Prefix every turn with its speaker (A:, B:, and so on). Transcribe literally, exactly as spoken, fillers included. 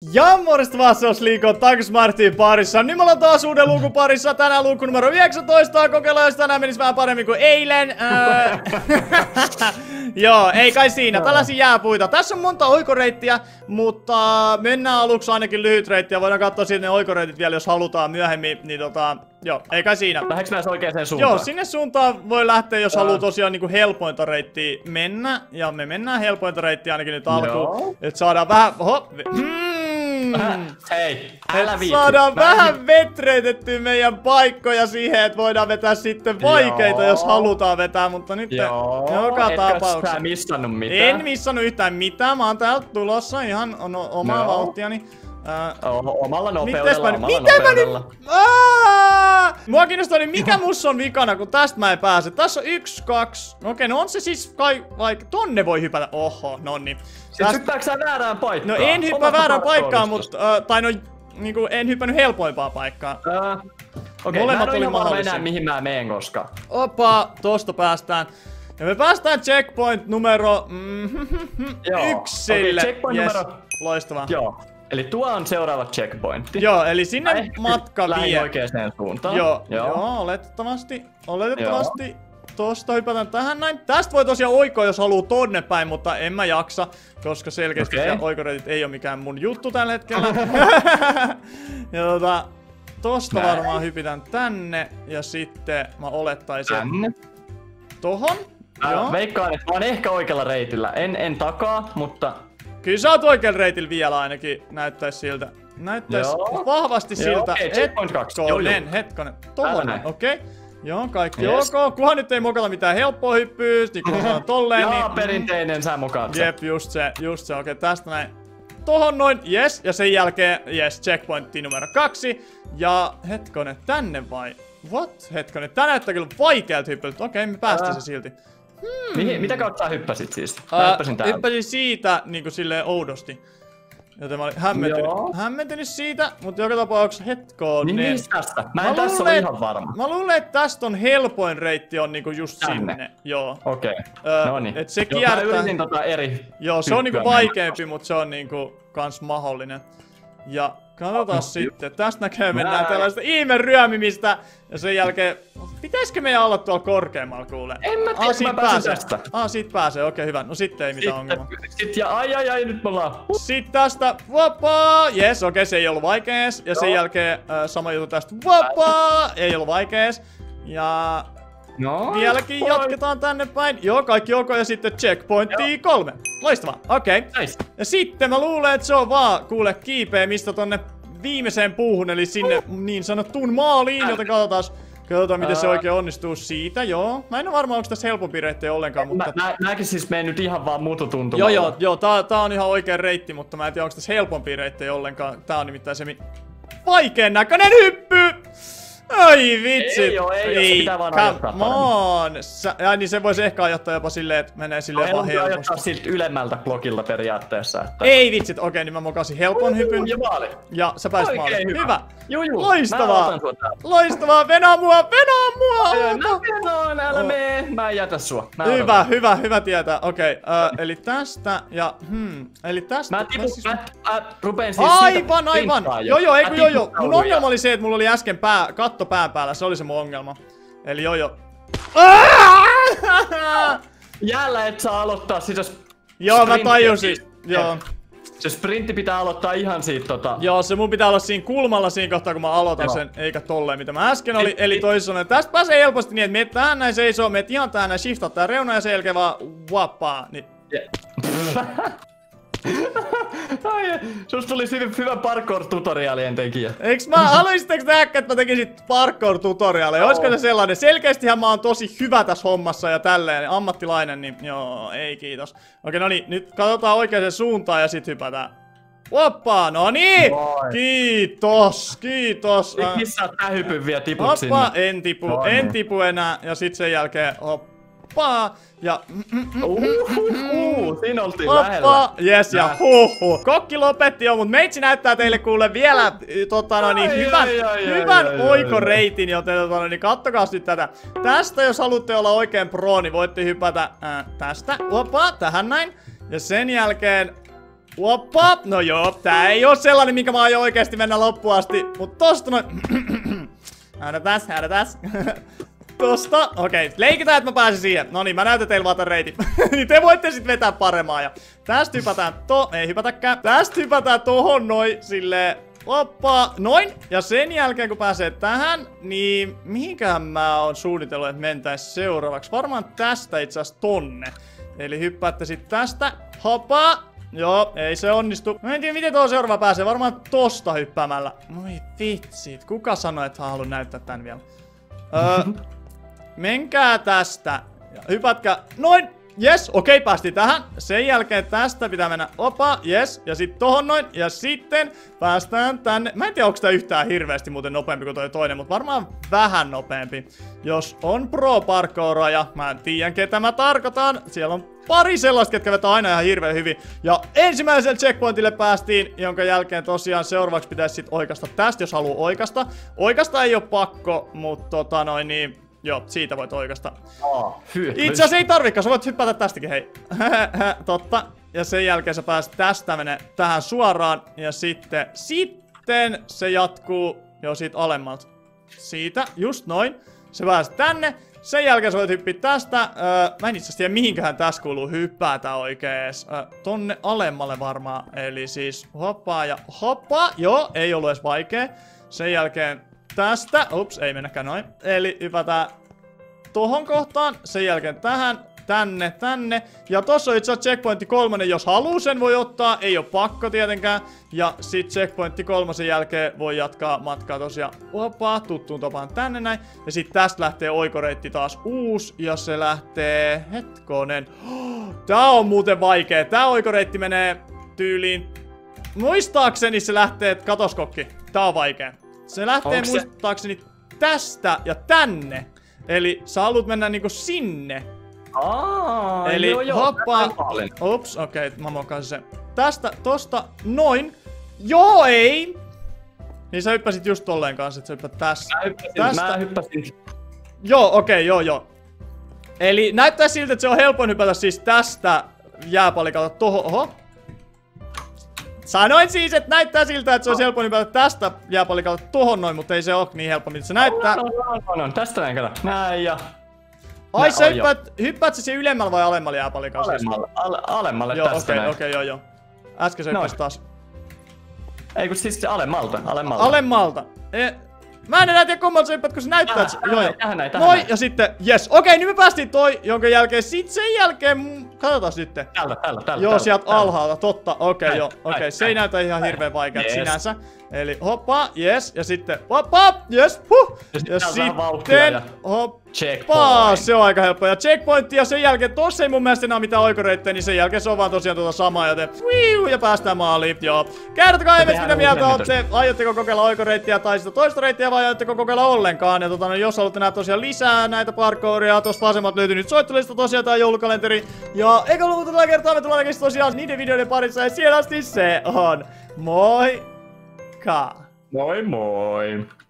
A: Ja morjesta vastaus liikoo takas Martin parissa. Nyt me ollaan taas uuden luukun parissa. Tänään luukku numero yhdeksäntoista. Kokeillaan, jos tänään menisi vähän paremmin kuin eilen. Öö... Joo, ei kai siinä. Tällaisia jääpuita. Tässä on monta oikoreittiä, mutta mennään aluksi ainakin lyhyt reitti. Ja voidaan katsoa sinne oikoreitit vielä, jos halutaan myöhemmin. Niin tota, joo, ei kai siinä.
B: Lähdekö näissä oikeaan suuntaan?
A: Joo, sinne suuntaan voi lähteä, jos haluaa tosiaan niinku helpointa reittiä mennä. Ja me mennään helpointa reittiä ainakin nyt alkuun. Että saadaan vähän... Oho.
B: Mm. Hei, älä viitsi.
A: Saadaan mä vähän en... vetreitettyä meidän paikkoja siihen, että voidaan vetää sitten vaikeita, joo, jos halutaan vetää, mutta nyt
B: joo,
A: joka tapauksessa.
B: Etkä sä missannut mitään?
A: En missannut yhtään mitään, mä oon täältä tulossa ihan on, omaa no. vauhtiani.
B: Äh, omalla nopeudella,
A: nyt,
B: omalla
A: mitä
B: nopeudella.
A: Mä nyt... Aaaa! Mua kiinnostaa niin mikä mussa on vikana, kun tästä mä en pääse. Tässä on yksi, kaksi... No okei, no on se siis kai... Vaikka tonne voi hypätä. Oho, nonni.
B: Sitten tästä... hyppääkö sä väärään paikkaan?
A: No en hyppää väärään paikkaan, mutta... Uh, tai no... Niinku en hypännyt helpoimpaa paikkaa.
B: Uh, okei, okay, mä en oo ihan varma enää mihin mä meen koska.
A: Opa, tosta päästään. Ja me päästään checkpoint numero... Mm, yksille.
B: Okay, checkpoint
A: yes.
B: numero...
A: Loistavaa.
B: Joo. Eli tuo on seuraava checkpointti.
A: Joo, eli sinne Läh, matka vie.
B: Oikeaan suuntaan.
A: Joo, joo, joo, oletettavasti. Oletettavasti. Joo. Tosta hypätään tähän näin. Tästä voi tosiaan oikoa, jos haluu tonne päin, mutta en mä jaksa, koska selkeästi okay. oikoreitit ei ole mikään mun juttu tällä hetkellä. Ja tota, tosta näin. Varmaan hypitään tänne ja sitten mä olettaisin tänne. Tohon.
B: Äh, veikkaan, että mä oon ehkä oikealla reitillä. En, en takaa, mutta...
A: Kyllä sä oot oikealla reitillä vielä ainakin, näyttäis siltä. Näyttäis joo. vahvasti
B: joo,
A: siltä.
B: Okay, checkpoint kaksi.
A: Hetkonen, hetkonen. Tohon, okei. Okay. Joo, kaikki yes. ok. Kunhan nyt ei mokata mitään helppoa hyppyä, niin kun mä sanon tolleen,
B: Jaa,
A: niin...
B: Jaa, perinteinen, sä mokaat se.
A: Jep, just se, just se. Okei, okay, tästä näin. Tohon noin, yes. Ja sen jälkeen, yes, checkpointti numero kaksi. Ja hetkonen, tänne vai? What? Hetkonen, tää näyttää kyllä vaikealta hyppyltä. Okei, okay, me päästiin se silti.
B: Hmm. Mihin, mitä kautta sä hyppäsit siis? Mä
A: uh,
B: hyppäsin täältä.
A: Hyppäsin siitä niinku silleen oudosti. Joten mä olin hämmentynyt, hämmentynyt siitä, mutta joka tapauksessa hetkoon.
B: Niin missä tästä? Mä en
A: mä
B: tässä
A: luulen,
B: ole ihan varma.
A: Mä luulen, että tästä on helpoin reitti on niinku just tänne. Sinne. Joo.
B: Okei. Okay.
A: Öö,
B: Noniin.
A: Et se
B: joo,
A: kiertää...
B: mä yritin tota eri...
A: Joo, se on niinku vaikeampi, mutta se on niinku kans mahdollinen. Ja katsotaan oh, sitten. Tästä näkee mennään tällaista ihmeryömimistä. Ja sen jälkeen... Pitäisikö meidän olla tuolla korkeammalla kuule?
B: En mä tiedä, ah, mä pääsen tästä.
A: Ah, siitä pääsee. Okei, okay, hyvä. No sitten ei mitään
B: sitten,
A: ongelmaa.
B: Sit ja ai ai ai, nyt me ollaan. Uh.
A: Sitten tästä vapaa. Jes, okei, okay, se ei ollut vaikees. Ja sen jälkeen äh, sama juttu tästä vapaa. Ei ollut vaikees. Ja...
B: No,
A: vieläkin
B: voi. Jatketaan
A: tänne päin. Joo, kaikki ok. Ja sitten checkpointti kolme. Loistavaa. Okei. Okay.
B: Nice.
A: Ja sitten mä luulen, että se on vaan kuule kiipeämistä tonne viimeiseen puuhun. Eli sinne niin sanottuun maaliin. Joten katsotaan. Katsotaan miten uh, se oikein onnistuu siitä, joo. Mä en oo varma, onko tässä helpompi reitti ollenkaan, mutta...
B: Mä, mä, mäkin siis menen nyt ihan vaan mututuntumalla.
A: Joo, joo, joo, tää, tää on ihan oikea reitti, mutta mä en tiedä, onko tässä helpompi reitti ollenkaan. Tää on nimittäin se mi... vaikean näköinen hyppy! Ai vitsi!
B: Ei oo, ei oo, se pitää vaan ajoittaa
A: come on! Sä, ja niin se voisi ehkä ajoittaa jopa silleen, että menee silleen vaan helposti.
B: Ajoittaa siltä ylemmältä blokilta periaatteessa. Että...
A: Ei vitsit, okei, niin mä mokasin helpon
B: uh,
A: hypyn.
B: Ja maali.
A: Ja sä pääsit maaliin. Hyvä! hyvä.
B: Juu, juu.
A: Loistavaa! Loistavaa! Venää mua! Venää mua!
B: Mä venoon, älä oh. mee! Mä en jätä sua. Mä
A: hyvä, odotan. hyvä, hyvä tietää. Okei, okay, uh, eli tästä ja hmm, eli tästä...
B: Mä tipun,
A: siis...
B: mä äh, rupeen siis
A: aivan, siitä aivan! Joo, joo, eikö joo, joo. Mun ongelma oli se, että mulla oli äsken pää, katto pään päällä. Se oli se mun ongelma. Eli joo, joo.
B: Jäällä et saa aloittaa sitä.
A: Joo, mä tajusin. Joo.
B: Se sprintti pitää aloittaa ihan siitä tota...
A: Joo, se mun pitää olla siinä kulmalla siinä kohtaa, kun mä aloitan joo. sen, eikä tolleen, mitä mä äsken oli. Eli toisaalta, tästä pääsee helposti niin, että meet tähän näin seisoo, meet ihan tähän näin, shiftat tää reuna ja sen jälkeen vaan wappaa. Niin.
B: Yeah. Ai, susta tuli hyvä parkour-tutoriaalien tekijä.
A: Eiks mä, haluaisitteko nähdä, että mä tekisin parkour-tutoriaaleja? Oh. Olisiko se sellainen? Selkeästihän mä oon tosi hyvä tässä hommassa ja tälleen, ammattilainen, niin joo, ei kiitos. Okei, no niin, nyt katsotaan oikeaan suuntaan ja sit hypätään. Hoppa, no niin! Kiitos, kiitos.
B: Missä tää hypyn vielä tiput
A: hoppa,
B: sinne?
A: en tipu, no, en tipu enää. Ja sit sen jälkeen hoppa. Ja...
B: Uhuhu, siinä oltiin
A: hoppa,
B: lähellä.
A: Yes, ja huhu. Kokki lopetti jo, mut meitsi näyttää teille kuule vielä tota no niin, hyvän, ai, ai, hyvän ai, ai, oikoreitin, joten tota no niin, kattokaas nyt tätä. Tästä jos haluatte olla oikein pro, niin voitte hypätä äh, tästä. Hoppa, tähän näin. Ja sen jälkeen Oppa! No joo, tää ei oo sellainen, minkä mä aion oikeesti mennä loppuun asti. Mut tosta noin... Häädätäs, häädätäs. Tosta, okei, okay. Leikitään, että mä pääsen siihen. No niin, mä näytän teille vaan tän reitin. Niin te voitte sit vetää paremmaa. Ja tästä hypätään to... Ei hypätäkään. Tästä hypätään tohon noin, silleen... Oppa, noin. Ja sen jälkeen kun pääsee tähän, niin mihinkähän mä oon suunnitellut, että mentäis seuraavaksi. Varmaan tästä itse asiassa tonne. Eli hyppäätte sit tästä. Hoppa. Joo, ei se onnistu. Mä en tiedä miten tuo seuraava pääsee. Varmaan tosta hyppäämällä. Moi vitsit. Kuka sanoi, että haluan näyttää tän vielä? Öö, menkää tästä. Ja hypätkää. Noin. Jes, okei, päästiin tähän. Sen jälkeen tästä pitää mennä, opa, jes, ja sitten tohon noin, ja sitten päästään tänne. Mä en tiedä, onko tää yhtään hirveästi muuten nopeampi kuin toi toinen, mutta varmaan vähän nopeampi. Jos on pro parkouraja, mä en tiedä ketä mä tarkoitan. Siellä on pari sellaista, ketkä vetää aina ihan hirveän hyvin. Ja ensimmäiselle checkpointille päästiin, jonka jälkeen tosiaan seuraavaksi pitäisi sit oikasta tästä, jos haluaa oikasta. Oikasta ei oo pakko, mutta tota noin niin... Joo, siitä voit oikasta. Oh, itse asiassa ei tarvikaan, sä voit hypätä tästäkin, hei. Totta. Ja sen jälkeen sä pääset tästä menee tähän suoraan. Ja sitten, sitten se jatkuu jo siitä alemmalta. Siitä, just noin. Se pääset tänne. Sen jälkeen sä voit hyppiä tästä. Öö, mä en itse asiassa tiedä mihinkähän tässä kuuluu hyppätä oikein. Öö, tonne alemmalle varmaan. Eli siis hoppaa ja hoppaa. Joo, ei ollut edes vaikea. Sen jälkeen tästä, ups, ei mennäkään noin. Eli hypätään tohon kohtaan, sen jälkeen tähän, tänne, tänne. Ja tossa on itse asiassa checkpointti kolmonen, jos haluu sen voi ottaa, ei oo pakko tietenkään. Ja sit checkpointti kolmosen jälkeen voi jatkaa matkaa tosiaan, opaa, tuttuun tapaan tänne näin. Ja sit tästä lähtee oikoreitti taas uusi, ja se lähtee, hetkonen. Tää on muuten vaikee, tää oikoreitti menee tyyliin, muistaakseni se lähtee, katoskokki, tää on vaikee. Se lähtee Onks muistaakseni se... tästä ja tänne. Eli sä haluat mennä niinku sinne.
B: Aa,
A: eli
B: joo, joo,
A: hoppa. Ups, okei, okay, mä mokasin sen. Tästä, tosta, noin. Joo, ei. Niin sä hyppäsit just tolleen kanssa, että sä hyppät tässä.
B: Mä hyppäsin,
A: tästä.
B: mä hyppäsin.
A: Joo, okei, okay, joo, joo. Eli näyttää siltä, että se on helpoin hypätä siis tästä jääpalikalta tohon. Oho. Sanoin siis, että näyttää siltä, että se on helppo hypätä tästä jääpalikalta tohon noin, mutta ei se oo niin helppo, mitä se näyttää.
B: No, no, no, no. Tästä näin kato. Näin ja...
A: Ai sä hyppäät, hyppäät sä siihen ylemmällä vai alemmalle jääpalikalla?
B: Alemmalle, ale, alemmalle
A: joo,
B: tästä
A: okei,
B: näin.
A: okei, joo, joo. Äsken sä hyppäsit taas.
B: Ei kun siis alemmalta, alemmalta.
A: Alemmalta. E Mä en enää tiedä kummalta sä hyppäät, kun se näyttää, että...
B: Tähän,
A: joo, joo.
B: tähän näin, tähän
A: Noin,
B: näin.
A: ja sitten, jes. Okei, nyt me päästiin toi, jonka jälkeen, sit sen jälkeen... Katsotaan sitten.
B: Tällä, tällä, tällä.
A: Joo,
B: tällä,
A: sieltä
B: tällä.
A: alhaalta, totta. Okei, okay, joo, okei. Okay. Se ei
B: näin.
A: näytä ihan hirveän vaikealta
B: yes.
A: sinänsä. Eli hoppa, jes, ja sitten hoppa, jes, huh.
B: Ja, sit
A: ja sitten
B: ja...
A: hoppa, se on aika helppo. Ja checkpointti, ja sen jälkeen tossa ei mun mielestä enää mitään oikoreittejä, niin sen jälkeen se on vaan tosiaan tuota samaa, joten wiu, ja päästään maaliin, joo. Kertokaa ihmeessä, mitä mieltä ootte. Aiotteko kokeilla oikoreittiä tai sitä toista reittiä, vai aiotteko kokeilla ollenkaan? Ja tota, no, jos haluatte nähdä tosiaan lisää näitä parkouria, tossa vasemmalta löytyy nyt soittolista tosiaan tää joulukalenteri. Ja eikä luvut tällä kertaa, me tullaan näkemään tosiaan niiden videoiden parissa, ja siellä asti se on. Moikka!
B: Moi moi!